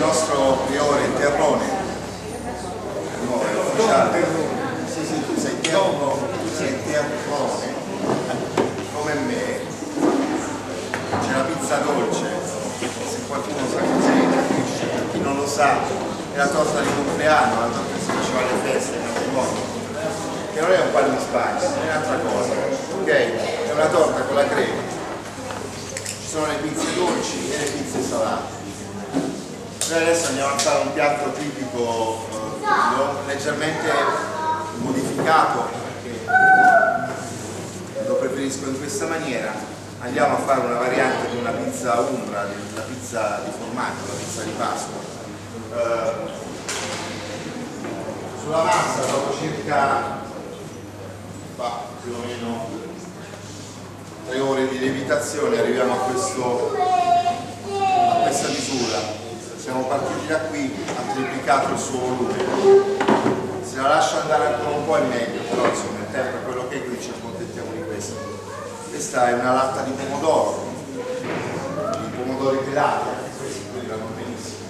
nostro priore Terrone, di nuovo è ufficiale. Sì, sì, tu sei Terrone, come me. C'è la pizza dolce, se qualcuno sa cos'è, capisce, per chi non lo sa, è la torta di compleanno, la torta che si faceva alle feste, ai matrimoni, che non è un pan di spice, è un'altra cosa, ok? È una torta con la crema. Ci sono le pizze dolci e le pizze salate. Noi adesso andiamo a fare un piatto tipico leggermente modificato, perché lo preferisco in questa maniera. Andiamo a fare una variante di una pizza umbra, una pizza di formaggio, una pizza di Pasqua. Sulla massa, dopo circa più o meno 3 ore di lievitazione, arriviamo a questa misura. Siamo partiti da qui, ha triplicato il suo volume. Se la lascio andare ancora un po' è meglio, però insomma il tempo è quello che è, quindi ci accontentiamo di questo. Questa è una latta di pomodoro, i pomodori pelati, anche questi quelli vanno benissimo.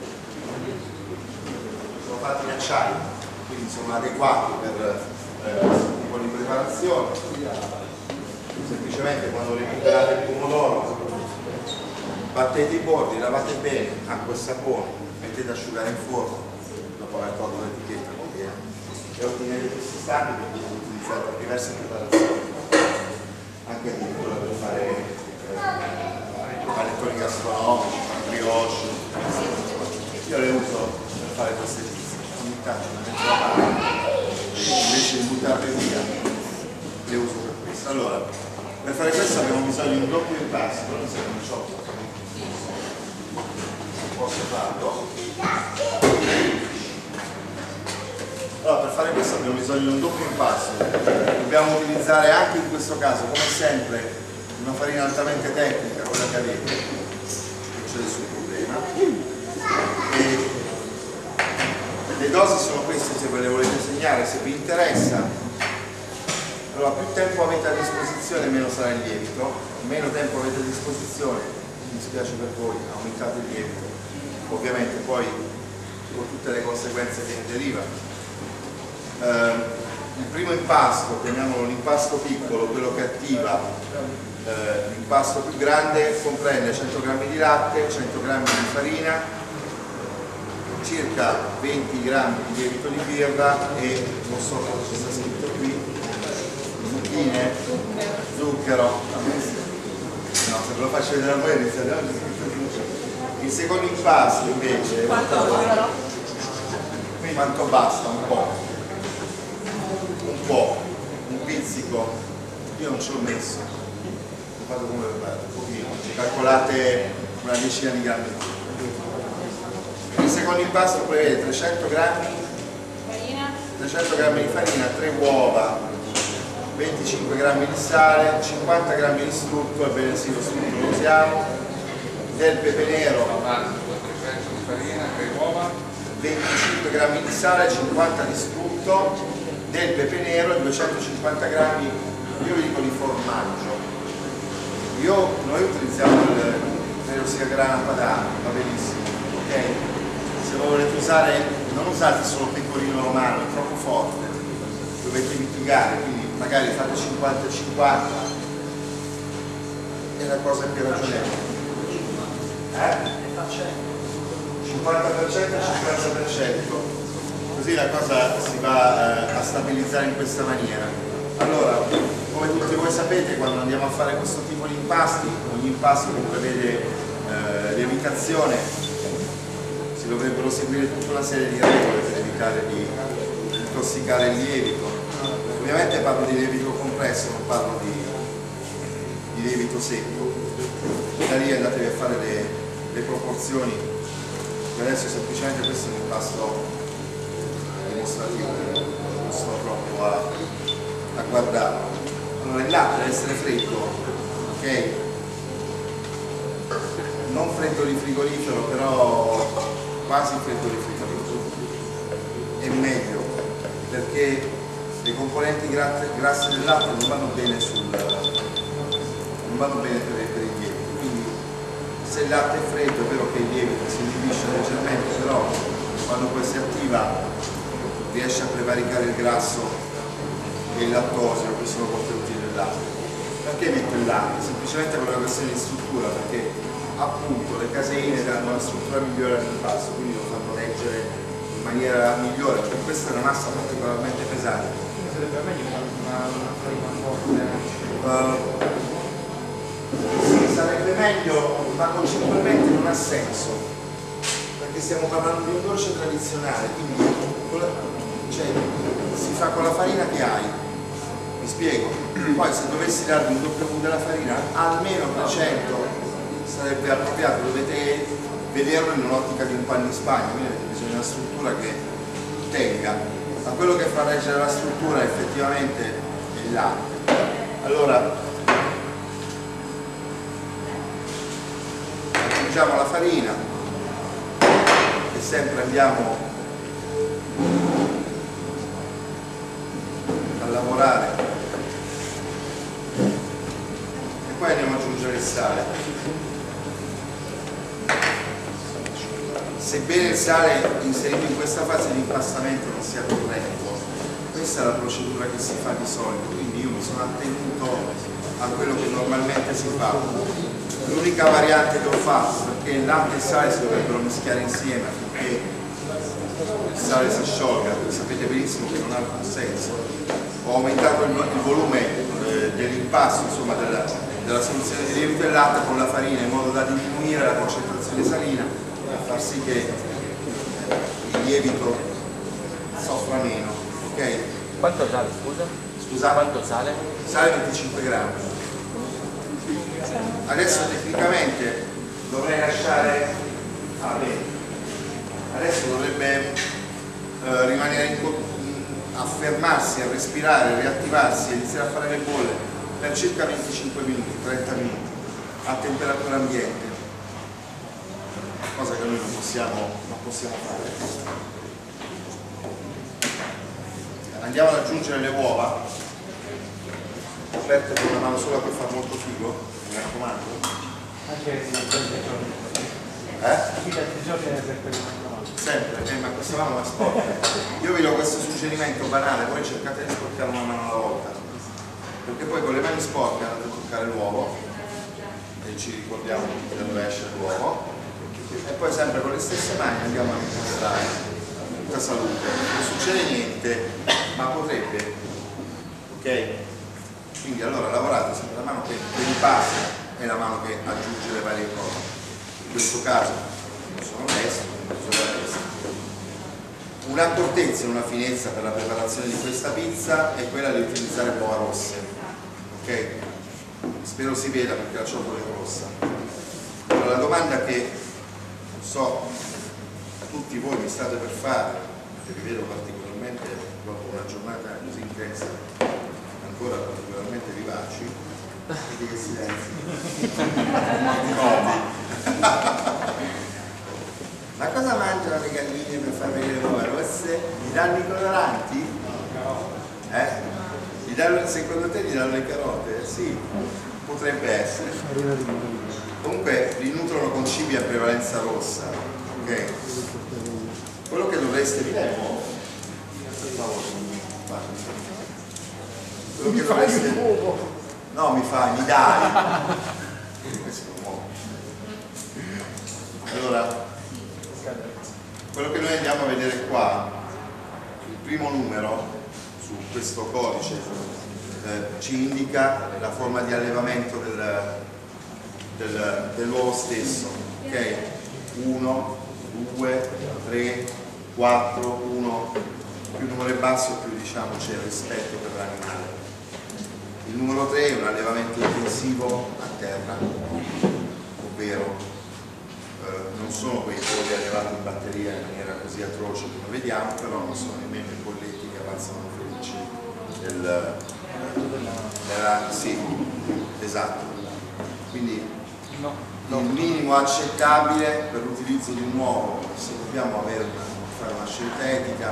Sono fatti in acciaio, quindi sono adeguati per questo tipo di preparazione. Semplicemente quando recuperate il pomodoro, battete i bordi, lavate bene, acqua e sapone, mettete a asciugare in forno, dopo aver tolto l'etichetta, e ottenete questi stampi che potete utilizzare per diverse preparazioni, anche addirittura per fare panettoni gastronomici, brioche. Io le uso per fare queste pizze, ogni tanto le metto a parte, invece di buttarle via, le uso per questo. Allora, per fare questo abbiamo bisogno di un doppio impasto, non so come ciò. Posso farlo. Allora, per fare questo abbiamo bisogno di un doppio impasto. Dobbiamo utilizzare anche in questo caso, come sempre, una farina altamente tecnica, quella che avete, non c'è nessun problema. E le dosi sono queste, se ve le volete segnare, se vi interessa. Allora, più tempo avete a disposizione, meno sarà il lievito, meno tempo avete a disposizione, mi spiace per voi, aumentate il lievito. Ovviamente poi con tutte le conseguenze che ne derivano. Il primo impasto, chiamiamolo l'impasto piccolo, quello che attiva l'impasto più grande, comprende 100 g di latte, 100 g di farina, circa 20 g di lievito di birra e non so cosa ci sta scritto qui, zucchine, zucchero. No, se ve lo faccio vedere a voi inizialmente. Il secondo impasto invece, quanto basta? Un pizzico, io non ce l'ho messo, lo fate come lo fate, un pochino, calcolate una decina di grammi. Il secondo impasto prevede 300 g di farina, 3 uova, 25 g di sale, 50 g di strutto, ebbene sì, lo strutto lo usiamo, del pepe nero, 300 di farina, 3 uova, 25 g di sale, 50 di strutto, del pepe nero e 250 g, io vi dico di formaggio. Noi utilizziamo credo sia grana padano, va benissimo, ok? Se lo volete usare, non usate solo pecorino romano, è troppo forte, dovete mitigare, quindi magari fate 50-50, è la cosa più ragionevole. 50% e 50%, così la cosa si va a stabilizzare in questa maniera. Allora, come tutti voi sapete, quando andiamo a fare questo tipo di impasti, ogni impasto che prevede lievitazione, si dovrebbero seguire tutta una serie di regole per evitare di intossicare il lievito. Ovviamente parlo di lievito compresso, non parlo di lievito secco. Da lì andatevi a fare le proporzioni. Adesso semplicemente questo è un impasto dimostrativo, non sto proprio a guardarlo. Allora, il latte deve essere freddo, ok? Non freddo di frigorifero, però quasi freddo di frigorifero. È meglio, perché le componenti grasse del latte non vanno bene per il lievito, quindi Se il latte è freddo è vero che il lievito si inibisce leggermente, però quando poi si attiva riesce a prevaricare il grasso e il lattosio, che sono contenuti nel latte. Perché metto il latte? Semplicemente per una questione di struttura, perché appunto le caseine danno una struttura migliore all'impasto, quindi lo fanno reggere in maniera migliore, perché questa è una massa particolarmente pesante. Sarebbe meglio una farina forte. Sì, sarebbe meglio, ma concettualmente non ha senso, perché stiamo parlando di un dolce tradizionale, quindi cioè, si fa con la farina che hai, mi spiego. Poi se dovessi darvi un doppio punto della farina, almeno 300 sarebbe appropriato, dovete vederlo in un'ottica di un pan di Spagna, quindi avete bisogno di una struttura che tenga, ma quello che fa reggere la struttura effettivamente è il latte. Allora, aggiungiamo la farina e sempre andiamo a lavorare e poi andiamo ad aggiungere il sale. Sebbene il sale inserito in questa fase di impastamento non sia corretto, questa è la procedura che si fa di solito, quindi io mi sono attenuto a quello che normalmente si fa. L'unica variante che ho fatto, perché il latte e il sale si dovrebbero mischiare insieme affinché il sale si sciolga, sapete benissimo che non ha alcun senso. Ho aumentato il volume dell'impasto, insomma della soluzione di lievito del latte con la farina in modo da diminuire la concentrazione salina e far sì che il lievito soffra meno. Ok? Quanto sale, scusa? Scusa? Quanto sale? Sale 25 grammi. Adesso tecnicamente dovrei lasciare adesso dovrebbe rimanere a fermarsi, a respirare, a riattivarsi e iniziare a fare le bolle per circa 25 minuti, 30 minuti a temperatura ambiente, cosa che noi non possiamo fare. Andiamo ad aggiungere le uova, aperte con una mano sola per far molto figo, mi raccomando. Anche da 30 giorni. Qui da 3 giorni è sempre sempre, ma questa mano la sporca. Io vi do questo suggerimento banale, voi cercate di sporcare una mano alla volta, perché poi con le mani sporche andate a toccare l'uovo e ci ricordiamo da dove esce l'uovo e poi sempre con le stesse mani andiamo a impastare tutta salute. Non succede niente, ma potrebbe, ok? Quindi allora lavorate sempre la mano che impasta e la mano che aggiunge le varie cose. In questo caso sono destro, sono la destra. Un'accortezza e una finezza per la preparazione di questa pizza è quella di utilizzare uova rosse, ok? Spero si veda perché la ciotola è rossa. Allora, la domanda che non so tutti voi mi state per fare, perché vi vedo particolarmente dopo una giornata così intensa, ancora particolarmente vivaci, vedi che silenzio. Ma cosa mangiano le galline per far venire le uova rosse? Gli danno i coloranti? Secondo te gli danno le carote? Sì, potrebbe essere. Comunque li nutrono con cibi a prevalenza rossa, ok? Quello che dovreste dire, per favore, quello che dovreste... No, mi dai. Allora, quello che noi andiamo a vedere qua, il primo numero su questo codice ci indica la forma di allevamento dell'uovo stesso, ok? 1, 2, 3, 4, 1, più il numero è basso più diciamo c'è il rispetto per l'animale. Il numero 3 è un allevamento intensivo a terra, ovvero non sono quei polli allevati in batteria in maniera così atroce come vediamo, però non sono nemmeno i polletti che avanzano felici sì, esatto. Quindi il minimo accettabile per l'utilizzo di un uovo, se dobbiamo fare una scelta etica,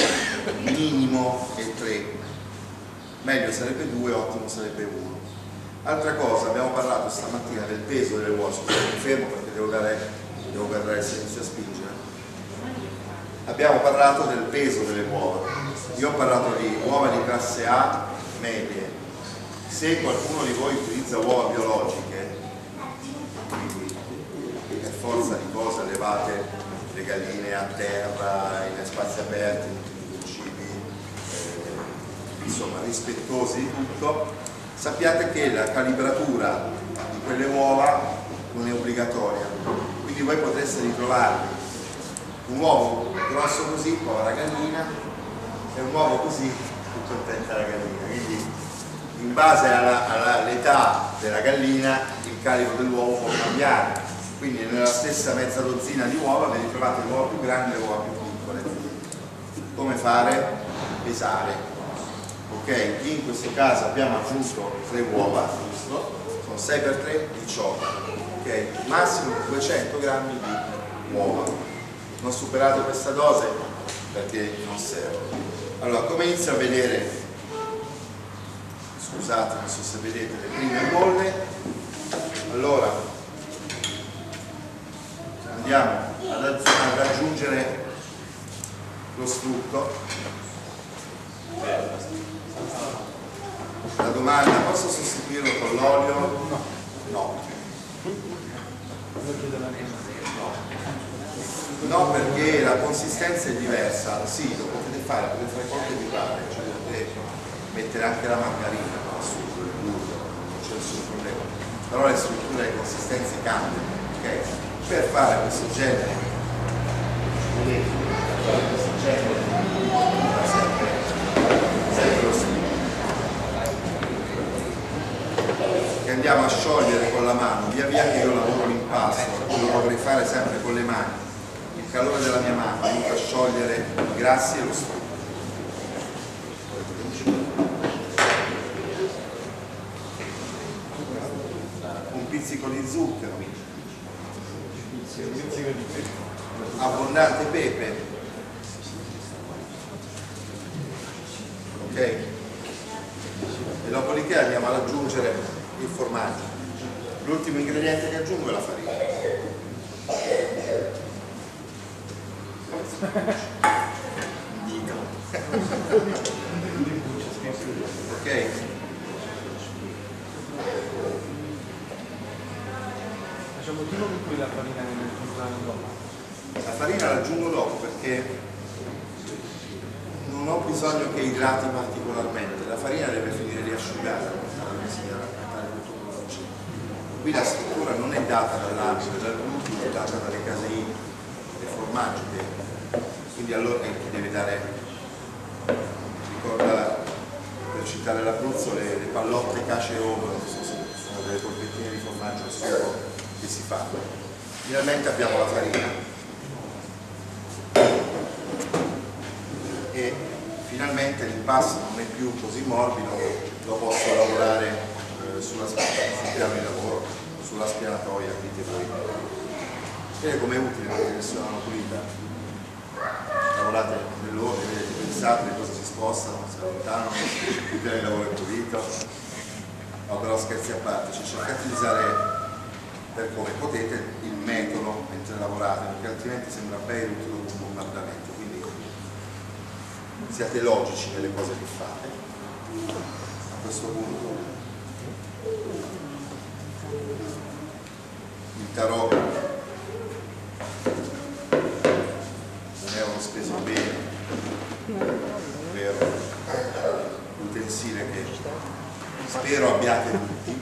minimo è 3, meglio sarebbe 2, ottimo sarebbe 1. Altra cosa, abbiamo parlato stamattina del peso delle uova, mi fermo perché devo guardare il servizio a spingere. Abbiamo parlato del peso delle uova. Io ho parlato di uova di classe A medie. Se qualcuno di voi utilizza uova biologiche, quindi per forza di cosa allevate le galline a terra, in spazi aperti, in cibi, insomma rispettosi di tutto, sappiate che la calibratura di quelle uova non è obbligatoria, quindi voi potreste ritrovarvi un uovo grosso così, povera gallina, e un uovo così, tutto contenta la gallina. Quindi in base all'età della gallina il calibro dell'uovo può cambiare, quindi nella stessa mezza dozzina di uova vi ritrovate l'uovo più grande e l'uovo più piccole. Come fare? Pesare. Ok, in questo caso abbiamo aggiunto 3 uova, giusto? Sono 6 per 3, 18. Ok, massimo 200 grammi di uova. Non superate questa dose perché non serve. Allora, come inizio a vedere, scusate, non so se vedete le prime bolle. Allora andiamo ad aggiungere lo strutto. La domanda: posso sostituirlo con l'olio? No. No, perché la consistenza è diversa. Sì, lo potete fare qualche più rare, cioè potete mettere anche la margarina sul burro, non c'è nessun problema, però le strutture e le consistenze cambiano, ok? Per fare questo genere, vedete, per fare questo genere sempre lo stesso, che andiamo a sciogliere con la mano, via via che io lavoro l'impasto, lo dovrei fare sempre con le mani. Il calore della mia mano aiuta a sciogliere i grassi e lo strutto. Un pizzico di zucchero, abbondante pepe, ok? E dopodiché andiamo ad aggiungere il formaggio. L'ultimo ingrediente che aggiungo è la farina. Ok? Facciamo il motivo per cui la farina viene aggiunta dopo? La farina la aggiungo dopo perché non ho bisogno che idrati particolarmente, la farina deve finire di asciugare, qui la struttura non è data dall'acido e dal glutine, è data dalle caseine, dai formaggi, quindi allora deve dare, ricorda, per citare l'Abruzzo, le pallotte cace e ovo, non so se sono delle polpettine di formaggio al sugo che si fanno. Finalmente abbiamo la farina e finalmente l'impasto non è più così morbido, lo posso lavorare sul piano di lavoro, sulla spianatoia, dite voi. Vedete com'è utile perché nessuna mano pulita. Lavorate nell'ordine, vedete, pensate, le cose si spostano, si allontanano, il piano di lavoro è pulito. No, però scherzi a parte, cioè cercate di usare per come potete il metodo mentre lavorate, perché altrimenti sembra Beirut dopo un bombardamento, quindi siate logici nelle cose che fate. A questo punto il tarocco non è uno speso bene per utensile che spero abbiate tutti.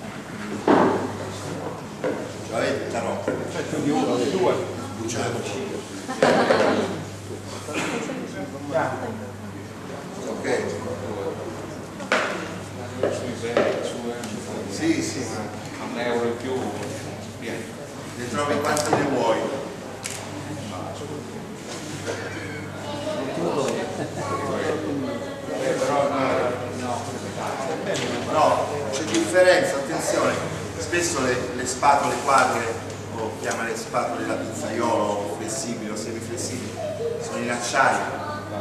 Ce l'avete il tarocco? Certo, di uno, di due. Buciamoci. Ok. Sì, sì. Un euro in più. Ne trovi quanti ne vuoi? Però No, c'è differenza, attenzione, spesso le spatole quadre, o chiamale spatole da pizzaiolo, flessibili o semiflessibili, sono in acciaio,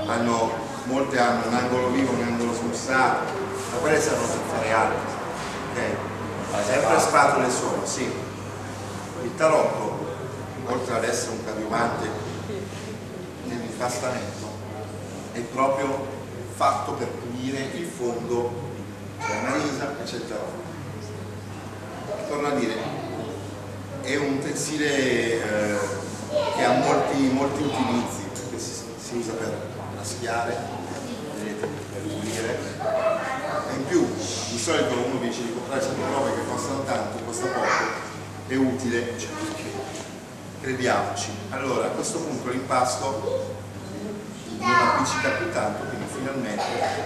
molte hanno un angolo vivo e un angolo smussato, ma quelle servono per fare altro. ok? Sempre spatole sono, sì. Il tarocco, oltre ad essere un cardiomante nell'impastamento, è proprio fatto per pulire il fondo della narisa e c'è il tarocco. Torno a dire, è un utensile che ha molti utilizzi, perché si usa per raschiare, vedete, per pulire, e in più di solito uno dice di comprare certe robe che costano tanto, costa poco, è utile, cioè perché crediamoci. Allora a questo punto l'impasto non appiccica più tanto, quindi finalmente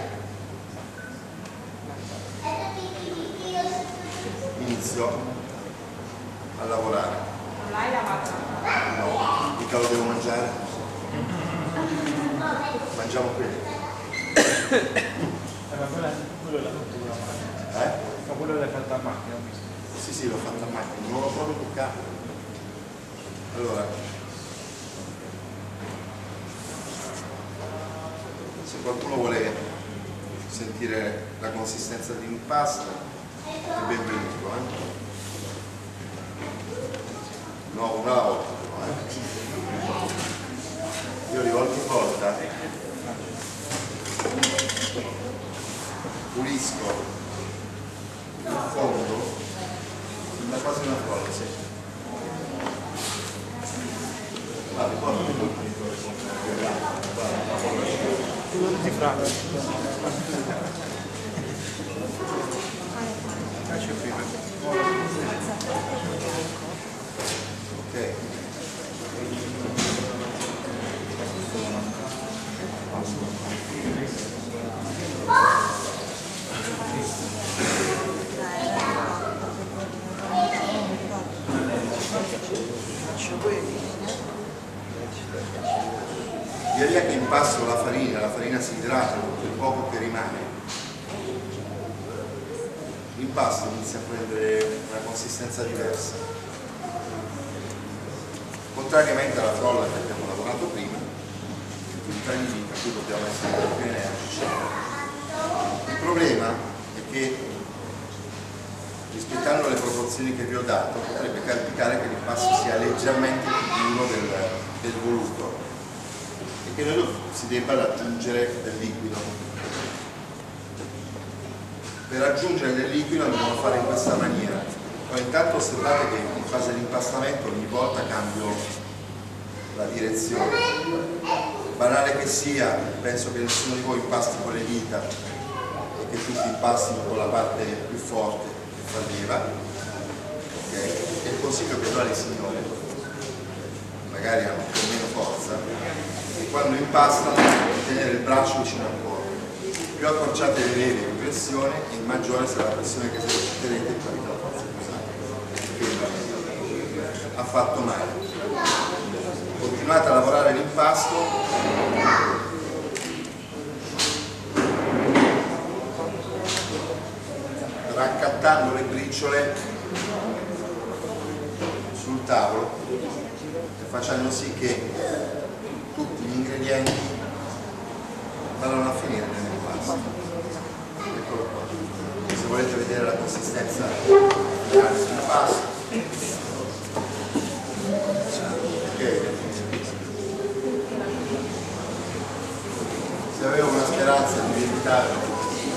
inizio a lavorare. Non l'hai lavato? No, mica lo devo mangiare. Mangiamo quelli. Ma quello l'ha fatto con la macchina. Ma quello l'hai fatto a macchina, ho visto. Sì, l'ho fatto a macchina, non l'ho proprio toccato. Allora, se qualcuno vuole sentire la consistenza di impasto, è benvenuto, No, una alla volta però, Io di volta in volta pulisco il fondo, sembra quasi una frolla, sì. Ah, ricordo Tutti frate. ok. Via via che impasto la farina si idrata con quel poco che rimane, l'impasto inizia a prendere una consistenza diversa, contrariamente alla frolla che abbiamo lavorato prima, in termini per cui dobbiamo essere più energici. Il problema è che, rispettando le proporzioni che vi ho dato, potrebbe capitare che l'impasto sia leggermente più duro del voluto e che noi si debba aggiungere del liquido. Per aggiungere del liquido dobbiamo fare in questa maniera. Poi intanto osservate che in fase di impastamento ogni volta cambio la direzione. Banale che sia, penso che nessuno di voi impasti con le dita e che tutti impastino con la parte più forte che fa leva. Okay. E il consiglio che do alle signore, magari hanno un po' meno forza, e quando impastano tenere il braccio vicino al corpo. Più accorciate le leve più pressione e maggiore sarà la pressione che eserciterete, più avete la forza di usare. Ha fatto male. Continuate a lavorare l'impasto. Raccattando le briciole sul tavolo e facendo sì che tutti gli ingredienti vadano a finire nell'impasto. Eccolo qua. Se volete vedere la consistenza dell'impasto, ok. Se avevo una speranza di evitarlo,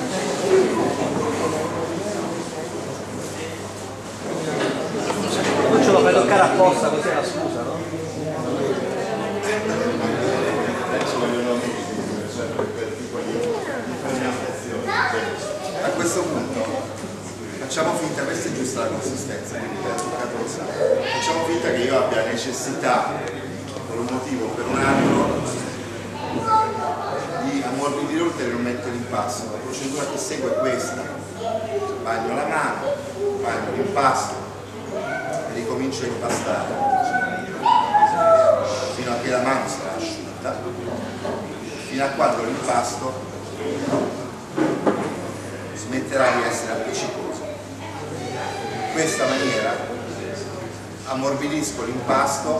non ce lo fai toccare apposta, così è la scusa, no? a questo punto facciamo finta, questa è giusta la consistenza, quindi per toccato lo sa. Facciamo finta che io abbia necessità, per un motivo o per un altro, di ammorbidire ulteriormente l'impasto. La procedura che segue è questa: bagno la mano, bagno l'impasto e ricomincio a impastare fino a che la mano sarà asciutta, fino a quando l'impasto smetterà di essere appiccicoso. In questa maniera ammorbidisco l'impasto,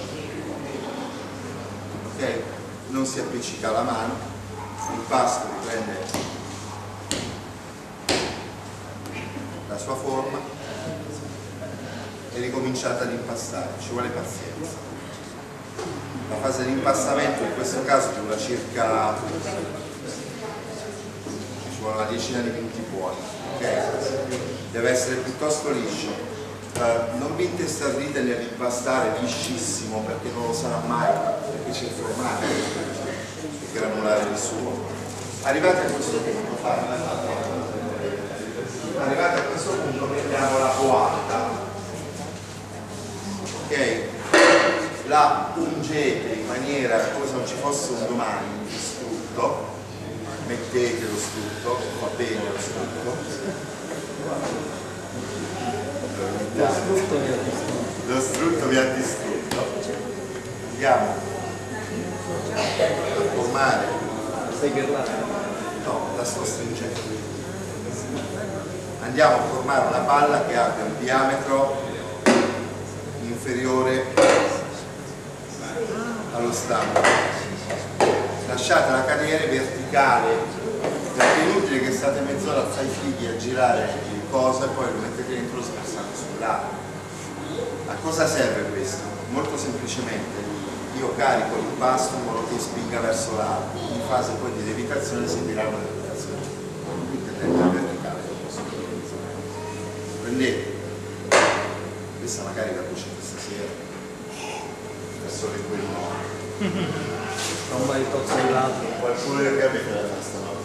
ok? Non si appiccica la mano, l'impasto riprende la la sua forma e ricominciate ad impastare, ci vuole pazienza. La fase di impastamento in questo caso dura circa, ci vuole una decina di minuti buoni, ok? Deve essere piuttosto liscio. Non vi intestardite nell'impastare liscissimo perché non lo sarà mai, perché c'è il formaggio e granulare di suo. Arrivati a questo punto, mettiamo la poata, ok? La ungete in maniera come se non ci fosse un domani di strutto, mettete lo strutto, va bene lo strutto. Lo strutto vi ha distrutto. Andiamo a formare. Stai parlando? No, la sto stringendo. Andiamo a formare una palla che abbia un diametro inferiore allo stampo. Lasciatela cadere verticale, perché è inutile che state mezz'ora a fare i fighi a girare il coso e poi lo mettete dentro spassando sul lato. A cosa serve questo? Molto semplicemente io carico l'impasto in modo che spinga verso l'alto, in fase poi di levitazione seguirà una levitazione, quindi tendente verticale. Prendete, questa magari la cucina stasera, è solo in quel modo. Non mai tozzellato. Qualcuno che capita la stanotte.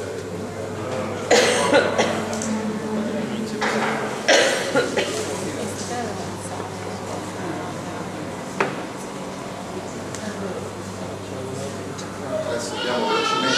Adesso andiamo velocemente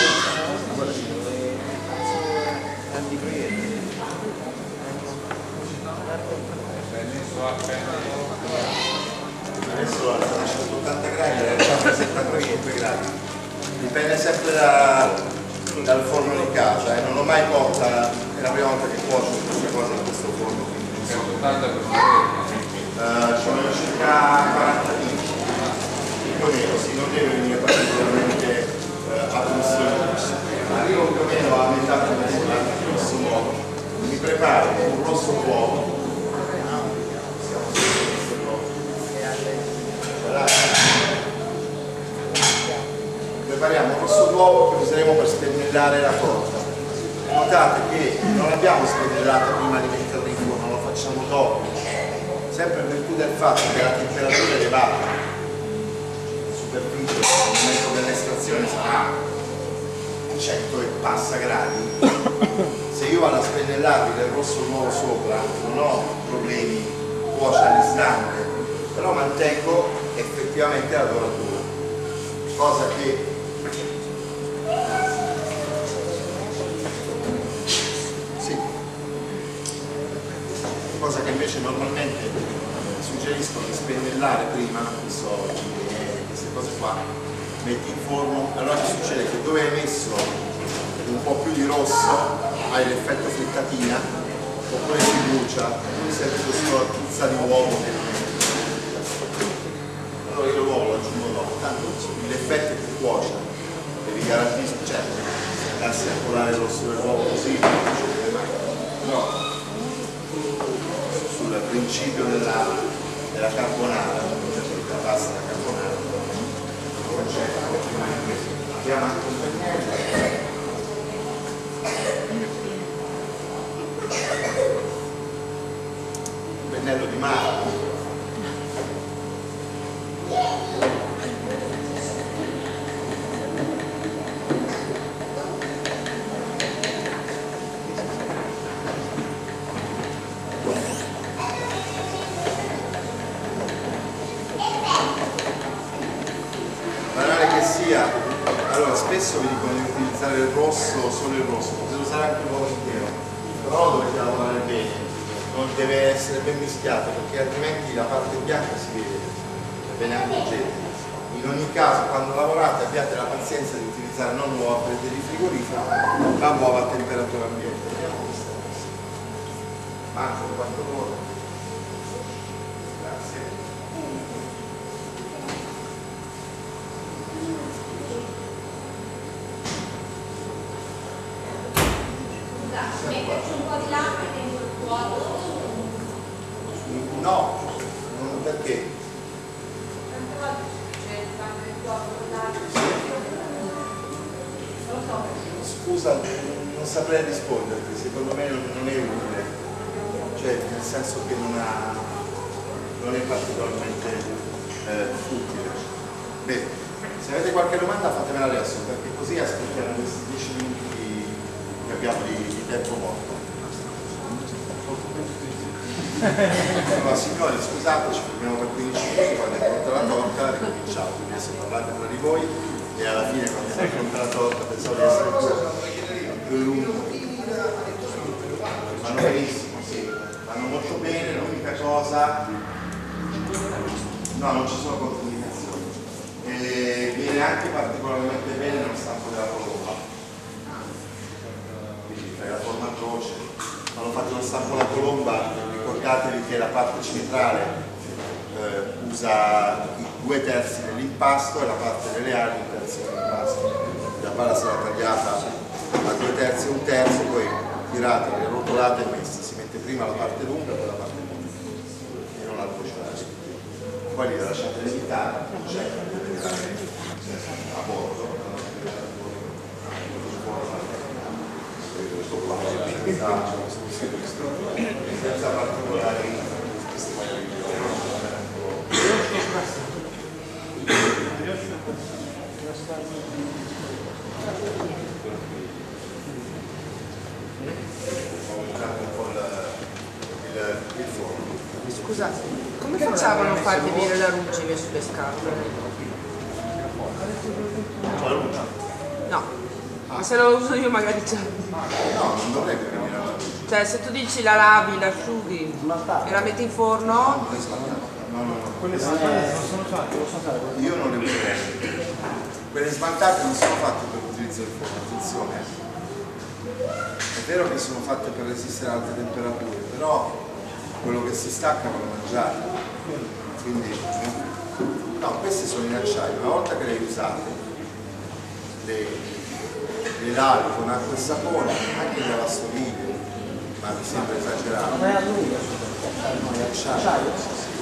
adesso a 180 gradi, in realtà a 75 gradi. Dipende sempre dal forno di casa, non l'ho mai porta, è la prima volta che cuocio questa cosa in questo forno, quindi non so. Ci vogliono circa 40 minuti. Più o meno, sì, non deve venire particolarmente a combustione. Arrivo più o meno a metà cottura, rosso uovo. Mi preparo un rosso uovo. Prepariamo un rosso d'uovo che useremo per spennellare la torta. Notate che non l'abbiamo spennellata prima di metterla in forno, lo facciamo dopo, sempre in virtù del fatto che la temperatura è elevata, la superficie al momento dell'estrazione sarà 100 e passa gradi. Se io vado a spennellarvi del rosso d'uovo sopra non ho problemi, cuoce all'istante, però mantengo effettivamente la doratura, cosa che invece normalmente suggerisco di spennellare prima, queste cose qua, metti in forno, allora che succede? Che dove hai messo un po' più di rosso hai l'effetto frittatina, oppure si brucia, poi senti questa puzza di uovo che allora io l'uovo lo aggiungo dopo, tanto l'effetto è che cuoce, devi garantire, cioè andarsi a colare il rosso dell'uovo così non succede mai. No. Sul principio della carbonara, della pasta da carbonara, abbiamo anche un pennello di mare. Allora, spesso vi dicono di utilizzare il rosso, solo il rosso, potete usare anche l'uovo intero, però dovete lavorare bene, non deve essere ben mischiato perché altrimenti la parte bianca si vede, ve ne accorgete. In ogni caso, quando lavorate abbiate la pazienza di utilizzare non uova fredde di frigorifero, ma uova a temperatura ambiente. Vediamo questa cosa. Mancano 4 ore. Grazie. Metterci un po' di latte dentro il No, non perché? Scusa, non saprei risponderti, secondo me non è utile, cioè nel senso che non è particolarmente utile. Bene, se avete qualche domanda fatemela adesso, perché così aspettiamo questi 10 minuti che abbiamo di tempo morto. Allora, signori, scusate, ci fermiamo per 15 minuti, quando è pronta la torta ricominciamo, quindi adesso parlate tra di voi e alla fine quando è pronta la torta pensavo di essere più lungo. Vanno benissimo, sì, vanno molto bene, l'unica cosa, no, non ci sono controindicazioni, viene anche particolarmente bene nello stampo della colomba, quindi fai la forma a croce. Quando fate lo stampo alla colomba ricordatevi che la parte centrale usa i 2/3 dell'impasto e la parte delle ali 1/3 dell'impasto. La palla sarà tagliata a 2/3 e 1/3, poi tirate, rotolate e messa. Si mette prima la parte lunga e poi la parte lunga e non la crociate. Poi li lasciate lievitare, cioè a bordo. Senza particolari un po' il forno. Scusate, come facevano a farti venire la ruggine sulle scarpe? La luce? No, ma se lo uso io magari già. No, non dovrebbe venire alla luce. Cioè se tu dici la lavi, la asciughi e la metti in forno, Non è sbagliato. No. Quelle sbagliate non sono fatte, lo so fare. Io non le userei. Quelle smaltate non sono fatte per l'utilizzo del forno, attenzione. È vero che sono fatte per resistere ad alte temperature, però quello che si stacca va mangiato. Quindi, no, queste sono in acciaio. Una volta che le usate, le lavi con acqua e sapone, anche le lavastoviglie, ma mi sembra esagerato. Ma è a lungo. No, è acciaio.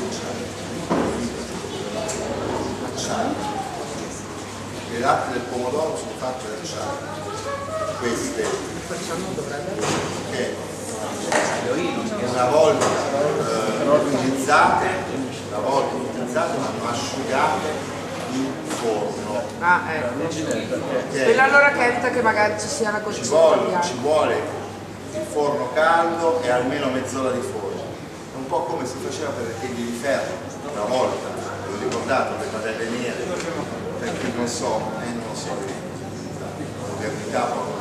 Acciaio. Le latte del pomodoro sono fatte da acciaio. Queste che una volta utilizzate vanno asciugate in forno. ah ecco. Okay. Quella allora che evita che magari ci sia una Ci cottura. vuole il forno caldo e almeno mezz'ora di forno. È un po' come si faceva per i tegli di ferro una volta, ve lo ricordate, le padelle nere, perché non so, la modernità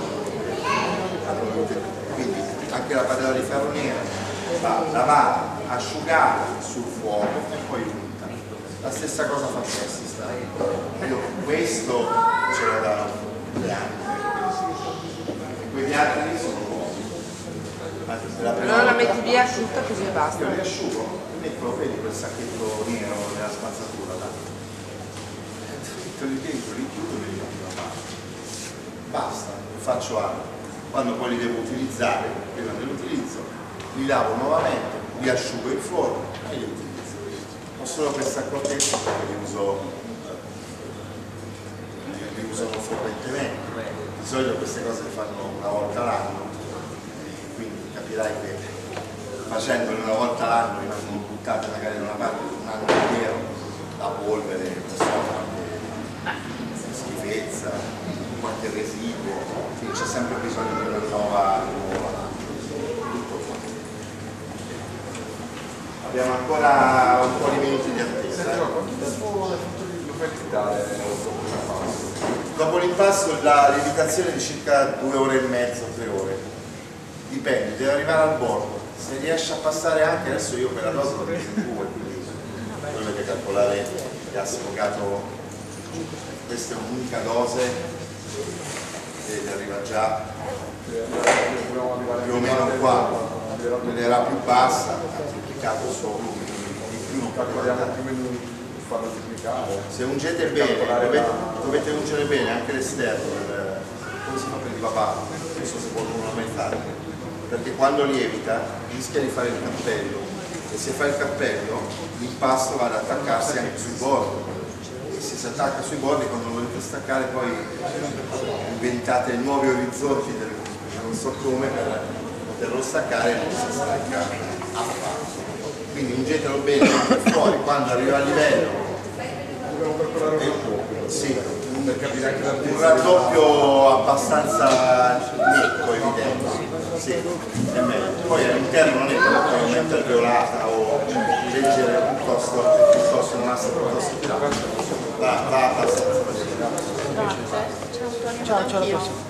quindi anche la padella di ferro nera va lavata, asciugata sul fuoco e poi unta. La stessa cosa fa questo. Io questo ce l'ho da 2 anni. E quegli altri lì sono nuovi. Allora la metti via asciutta così e basta. Io li asciugo, metto, vedi quel sacchetto nero della spazzatura là. Metto lì dentro, li chiudo e li metto da parte. Basta, lo faccio anche. Quando poi li devo utilizzare, prima dell'utilizzo, li lavo nuovamente, li asciugo in forno e li utilizzo. Ho solo questa accortezza perché li uso frequentemente. Di solito queste cose le fanno una volta l'anno, quindi capirai che facendole una volta l'anno rimangono buttate magari da una parte un anno intero, la polvere, non so, qualche schifezza, qualche residuo. C'è sempre bisogno di una nuova tutto qua. Abbiamo ancora un po' di minuti di attesa. Dopo l'impasto la lievitazione è di circa 2 ore e mezzo, 3 ore. Dipende, deve arrivare al bordo. Se riesce a passare anche, adesso io per la dose l'ho presa in 2, quindi dovete calcolare che ha sfogato, questa è un'unica dose. Ed arriva già più o meno qua, ed era più bassa, ha triplicato il suo volume, di più non farlo duplicare. se ungete bene, dovete ungere bene anche l'esterno, come si fa per il papà, non so se qualcuno l'ha mai fatto, perché quando lievita rischia di fare il cappello, e se fa il cappello l'impasto va ad attaccarsi anche sui bordi, e se si attacca sui bordi, quando volete staccare poi inventate nuovi orizzonti non so come per poterlo staccare, non si stacca affatto. Quindi ungetelo bene fuori quando arriva a livello. Sì, un raddoppio abbastanza netto, evidente. Sì, è meglio. Poi all'interno non è particolarmente alveolata o leggera, piuttosto non assa piuttosto tirata. Va abbastanza. Ciao, ciao, alla prossima.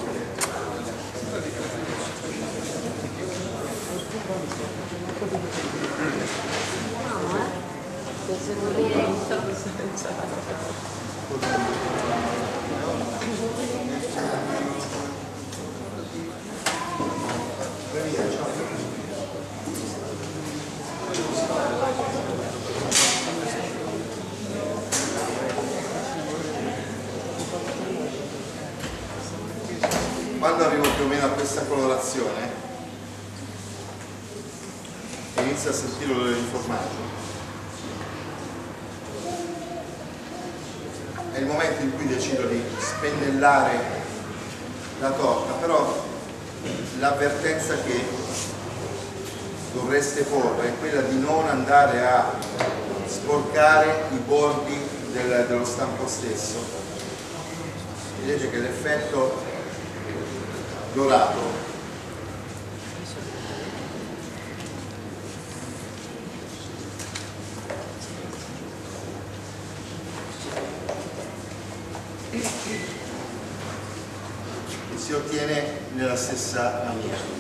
Quando arrivo più o meno a questa colorazione e inizio a sentire l'odore di formaggio, è il momento in cui decido di spennellare la torta, però l'avvertenza che dovreste porre è quella di non andare a sporcare i bordi dello stampo stesso. Vedete che l'effetto dorato si ottiene nella stessa maniera.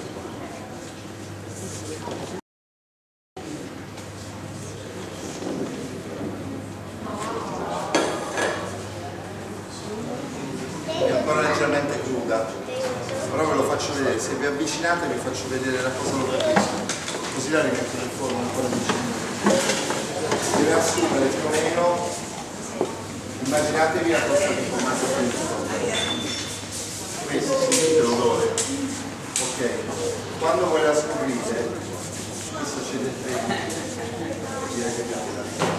È ancora leggermente cruda, però ve lo faccio vedere. Se vi avvicinate vi faccio vedere da cosa lo capisco, così la rimetto nel forno ancora vicino. Deve assumere più o meno, immaginatevi la costa di formaggio per il forno. Questo, sentite l'odore. Ok, quando voi la scoprite, questo c'è dentro, direi che capita.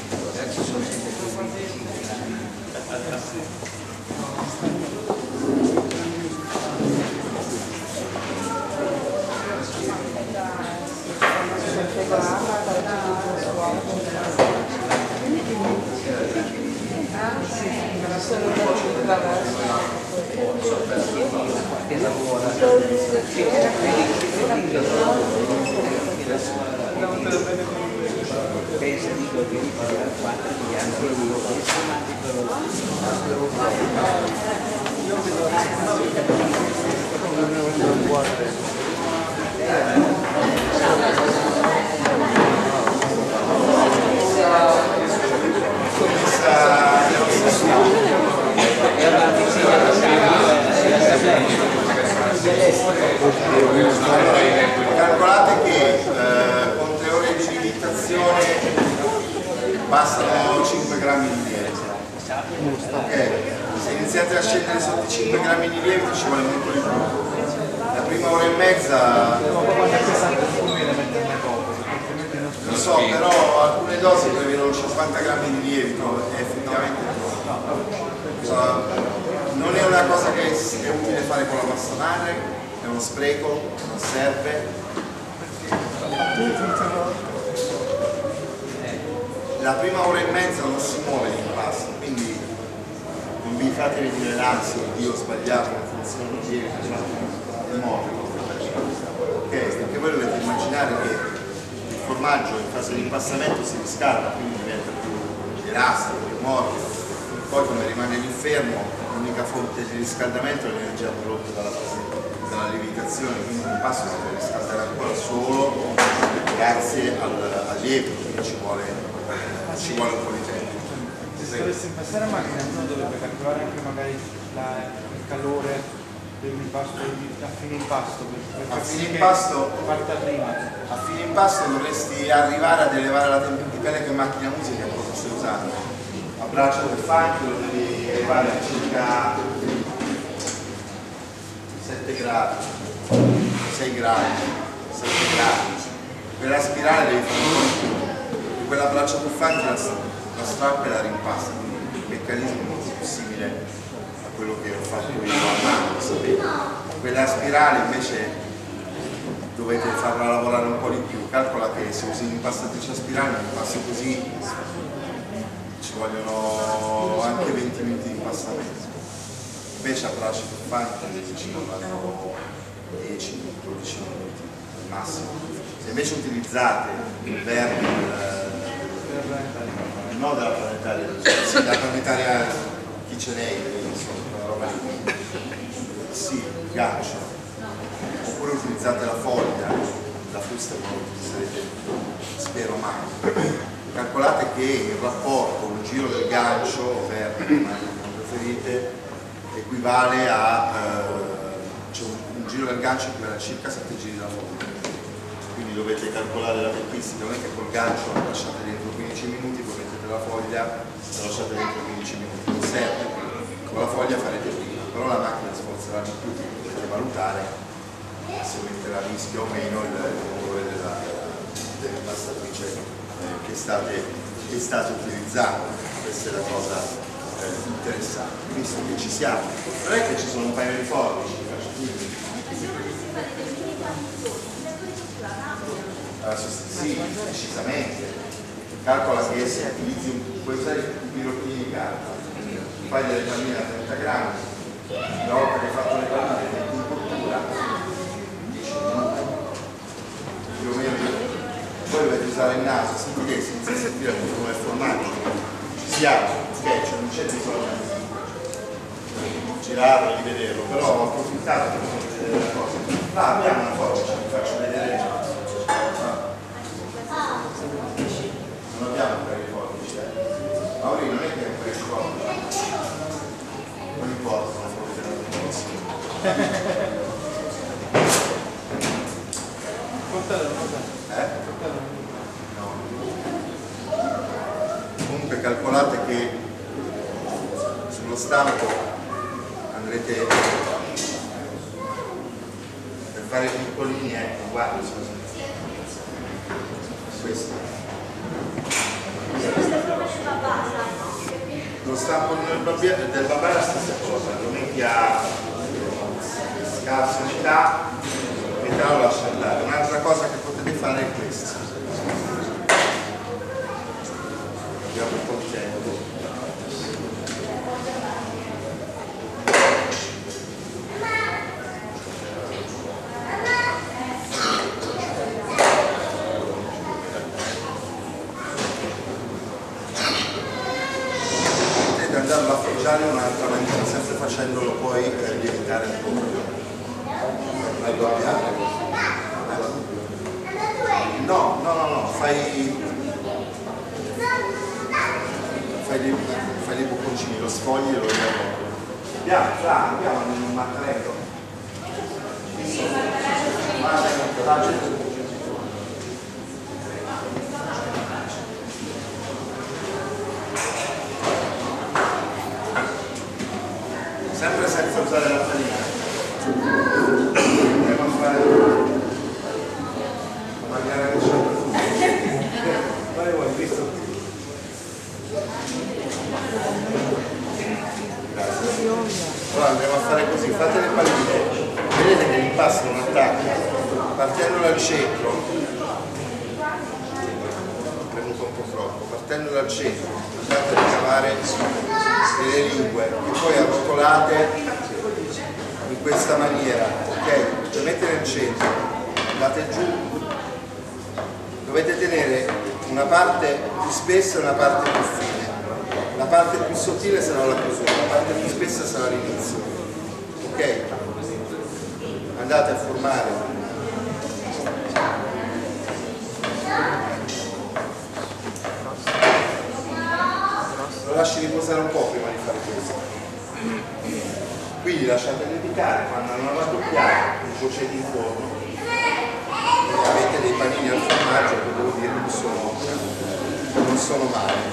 Calcolate che con 3 ore di lievitazione bastano 5 grammi di lievito. Ok, se iniziate a scendere sotto i 5 grammi di lievito ci vuole molto di più. La prima ora e mezza lo so, però alcune dosi prevedono 50 grammi di lievito e effettivamente non è una cosa che è utile fare con la pasta madre, è uno spreco, non serve. La prima ora e mezza non si muove l'impasto, quindi non vi fate venire l'ansia, io ho sbagliato, non funziona il lievito, si muove. Ok, perché voi dovete immaginare che il formaggio in fase di impastamento si riscalda, quindi diventa più elastico, più morbido. Poi come rimane all'inferno, l'unica fonte di riscaldamento è l'energia prodotta dalla lievitazione, quindi l'impasto si deve riscaldare ancora solo grazie al lievito, quindi ci vuole un po' di tempo. Se dovesse impastare a macchina uno dovrebbe calcolare anche magari il calore dell'impasto a fine impasto. A fine impasto, parta prima. a fine impasto dovresti arrivare ad elevare la temperatura, dipende che macchina usi, che cosa stai usando. A braccio del fango lo devi elevare a circa 7 gradi. 6 gradi, 7 gradi, quella spirale devi fare un po' di più, quella braccia puffanti la strappa e la rimpasta, quindi il meccanismo è molto più simile a quello che ho fatto io a mano, sapete? Quella spirale invece dovete farla lavorare un po' di più. Calcola che se usi l'impastatrice a spirale, un impasto così ci vogliono anche 20 minuti di impastamento. Invece a braccia puffanti ci vogliono 10-12 minuti al massimo. Se invece utilizzate il verbo no della planetaria, sì, della planetaria KitchenAid, insomma, quella roba lì, sì, il gancio, oppure utilizzate la foglia, la frusta non lo utilizzerete, spero mai. Calcolate che il rapporto, un giro del gancio, verbo, come preferite, equivale a cioè un giro del gancio equivale a circa 7 giri della foglia. Quindi dovete calcolare la tempistica, non è che col gancio la lasciate dentro 15 minuti, poi mettete la foglia, la lasciate dentro 15 minuti, non serve, con la foglia farete prima, però la macchina sforzerà di più, quindi dovete valutare se mettere a rischio o meno il colore dell'impastatrice che state utilizzando. Questa è la cosa interessante, visto che ci siamo. Non è che ci sono un paio di forbici, sì, decisamente. Calcola che se utilizzi puoi usare i birottini di carta, fai delle palline a 30 grammi, una volta che hai fatto le palline metti in cottura 10 minuti, più o meno. Poi dovete usare il naso, sentite che si inizia a sentire appunto come il formaggio, ci siamo, ok, cioè non c'è bisogno di girarlo, di vederlo, però ho approfittato per farvi vedere la cosa. Là abbiamo una forbice, vi faccio vedere. Non abbiamo un paio di forbici, Mauri non è che è un paio di forbici, non importa, non può vedere la no. Comunque calcolate che sullo stampo andrete per fare piccolini, ecco, guarda, scusa. Questo. Lo stampolino del babà è la stessa cosa, lo metti a scarsa umidità e te lo lasci andare. Un'altra cosa che potete fare è questa. Abbiamo un po' di tempo. Andarlo a appoggiare in un'altra maniera, sempre facendolo poi diventare un po' più addobbiato. No, fai dei bocconcini, lo sfogli e lo riavvolgi. Andiamo un mattarello. Sempre senza usare la farina. Andiamo a fare magari la ricetta. Vai, vuoi, visto? Grazie. Allora andiamo a fare così, fate le palline. Vedete che l'impasto non attacca. Partendo dal centro, ho premuto un po' troppo, partendo dal centro, andate a ricavare delle lingue e poi arrotolate in questa maniera, ok? Le mettete nel centro, andate giù, dovete tenere una parte più spessa e una parte più fine. La parte più sottile sarà la chiusura, la parte più spessa sarà l'inizio, ok? Andate a formare lo lasci riposare un po' prima di fare questo, quindi lasciate lievitare, quando hanno raddoppiato un cuocete in forno e avete dei panini al formaggio che devo dire non sono male.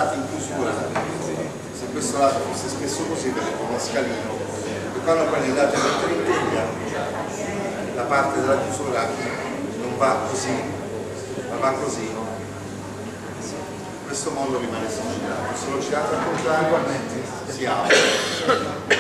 lato in chiusura, se questo lato fosse spesso così, vedete uno scalino, e quando poi andate a mettere in teglia, la parte della chiusura non va così, ma va così. In questo modo rimane girato. Se lo girate al contrario, si apre.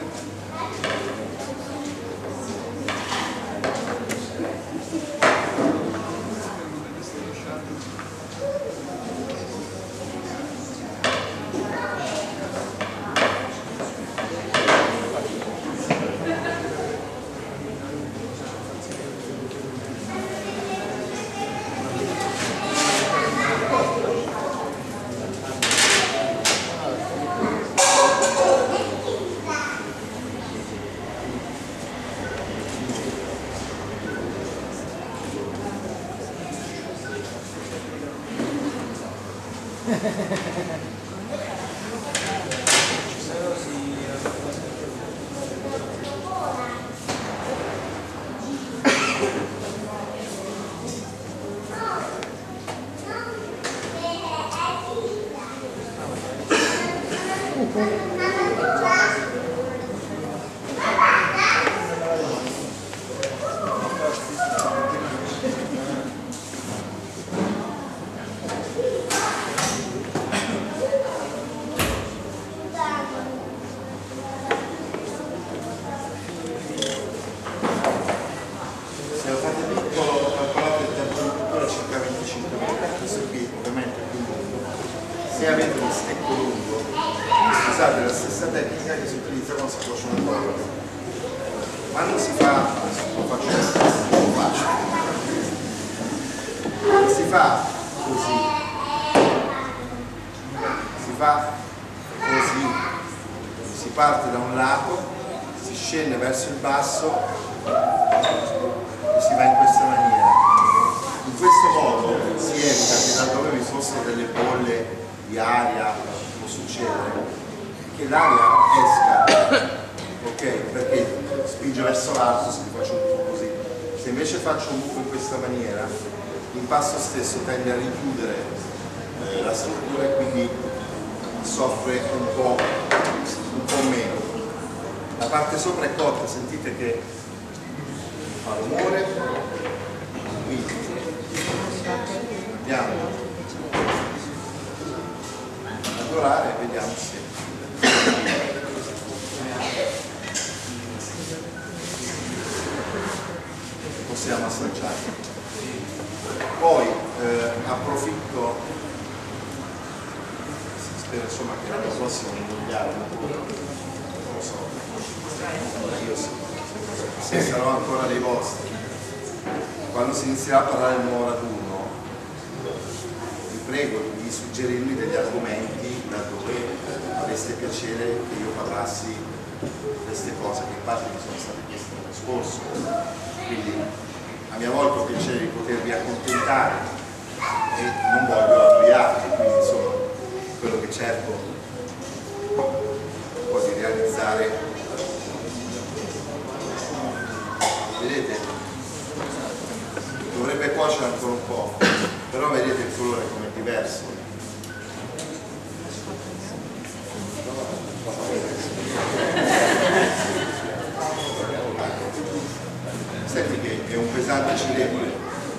Se avete uno stecco lungo, usate la stessa tecnica che si utilizza quando si cuoce una torta. Quando si fa, lo faccio si fa così, si parte da un lato, si scende verso il basso e si va in questa maniera. In questo modo si evita che da dove vi fossero delle bolle di aria può succedere che l'aria esca, ok? Perché spinge verso l'alto se faccio un buco così. Se invece faccio un buco in questa maniera, l'impasto stesso tende a richiudere la struttura e quindi soffre un po' meno. La parte sopra è cotta, sentite che fa rumore, quindi andiamo e vediamo se possiamo assaggiare. Poi approfitto, spero insomma che l'anno prossimo non vogliamo, non lo so, io sì, se sarò ancora dei vostri, quando si inizierà a parlare del nuovo raduno, vi prego di suggerirmi degli argomenti laddove aveste piacere che io parlassi di queste cose che in parte mi sono state chieste l'anno scorso, quindi a mia volta ho piacere di potervi accontentare e non voglio annoiarvi, quindi insomma quello che cerco un po' di realizzare, vedete, dovrebbe cuocere ancora un po', però vedete il colore come è diverso. Senti che è un pesante ciliegie.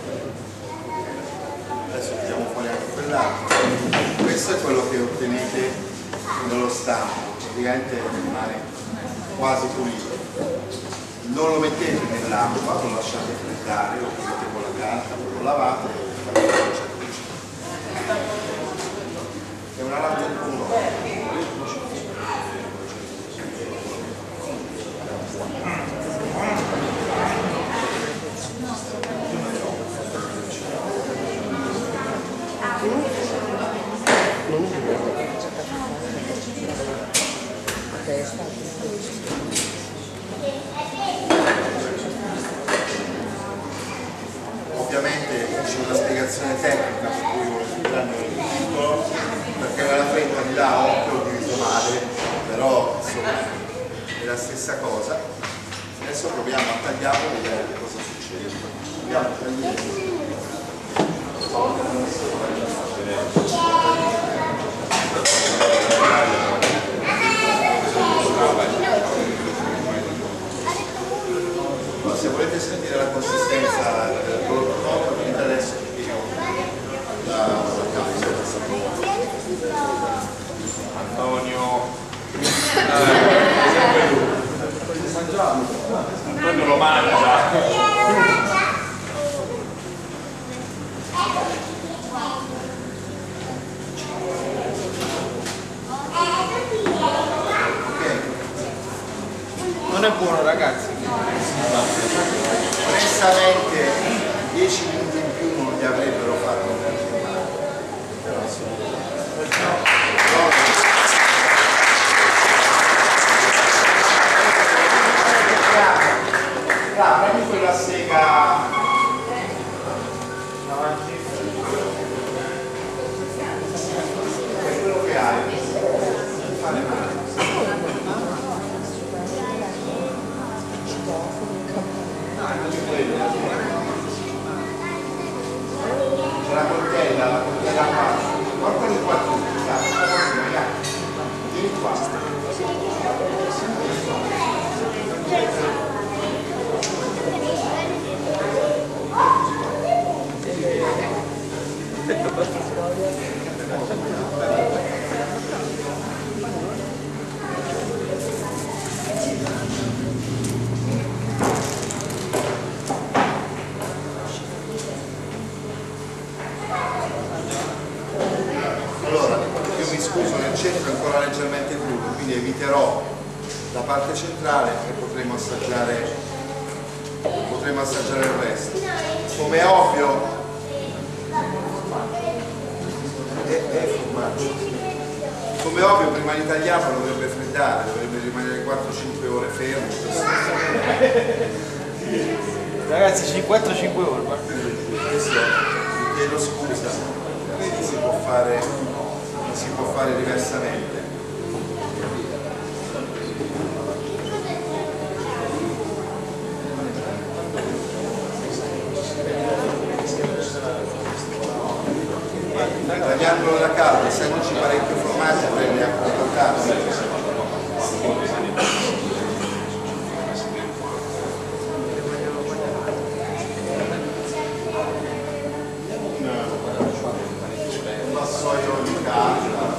Adesso tiriamo fuori anche quell'altro. Questo è quello che ottenete nello stampo, praticamente rimane quasi pulito. Non lo mettete nell'acqua, lo lasciate freddare, lo mettete con la carta, lo lavate e fate la ricetta. È una latte di pomodoro. Ovviamente c'è una spiegazione tecnica su cui vedranno il piccolo, perché nella fretta mi dà occhio diviso male, però insomma è la stessa cosa. Adesso proviamo a tagliarlo e vedere che cosa succede. Proviamo a tagliare. è buono, ragazzi. Onestamente 10 minuti in più non li avrebbero fatto prendi quella sega davanti, è quello che hai, fare male. C'è la coltella qua, portali qua tutti, vieni qua. Allora, io mi scuso, nel centro è ancora leggermente crudo, quindi eviterò la parte centrale e potremo assaggiare il resto. Come è ovvio, è formaggio. Come è ovvio, prima di tagliarlo dovrebbe freddare, dovrebbe rimanere 4-5 ore fermo. Ragazzi, 4-5 ore. Questo, vi chiedo scusa, si può fare diversamente. Tagliandolo da caldo, essendoci parecchio formaggio, prende anche un po' caldo. Un vassoio di carta.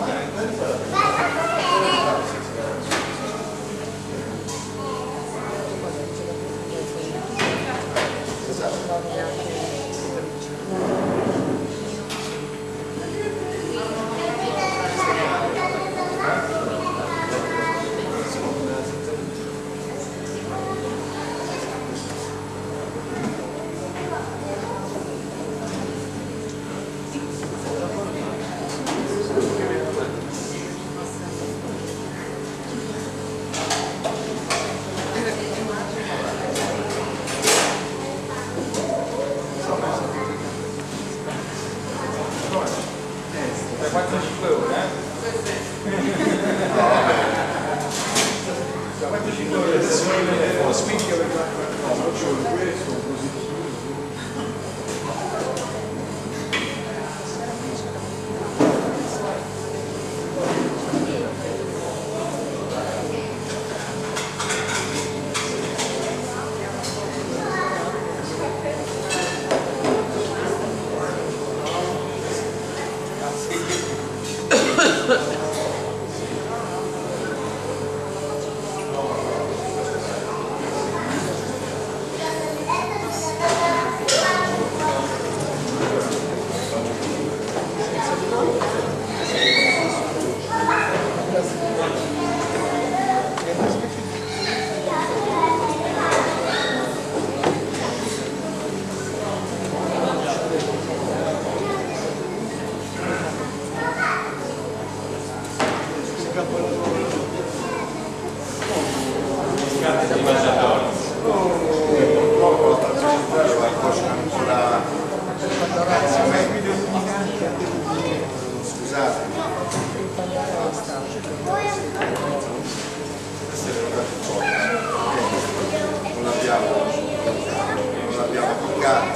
Non l'abbiamo toccato.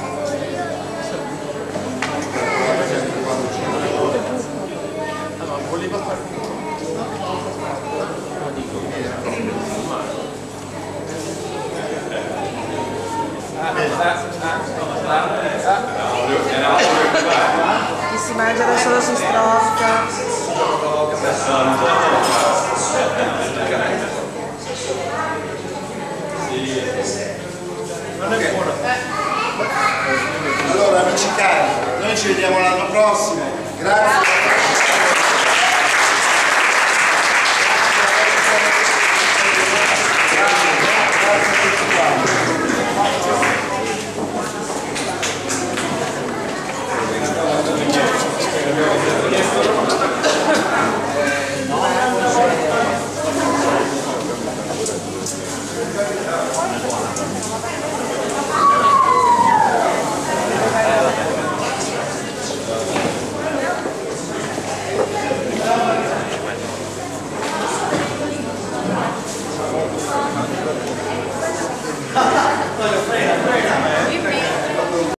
Chi si mangia da solo si strocca. Allora amici cari, noi ci vediamo l'anno prossimo. Grazie. No, lo frena.